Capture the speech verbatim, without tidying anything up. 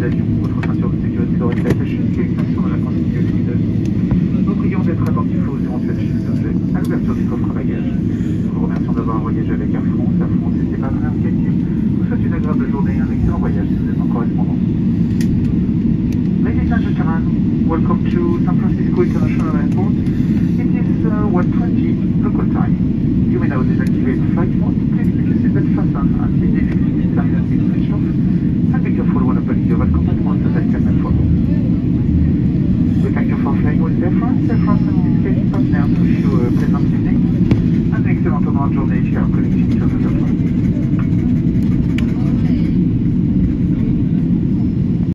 d'avion. Votre ceinture de sécurité doit rester attachée jusqu'à l'extinction de la quantité oxyde. Nous prions d'être attentifs aux éventuels chutes d'objets à l'ouverture du coffre à bagages. Nous vous remercions d'avoir voyagé avec Air France. Air France et ses partenaires qualifiés vous souhaite une agréable journée et un excellent voyage si vous êtes en correspondance. Ladies and gentlemen, welcome to San Francisco International Airport. It is uh, one twenty local time. You may now deactivate flight mode. Please keep your seatbelt fastened until the electricity sign has been switched off. And be careful when opening your compartment as I can follow. We thank you for flying with Air France. Air France and its partners wish you a pleasant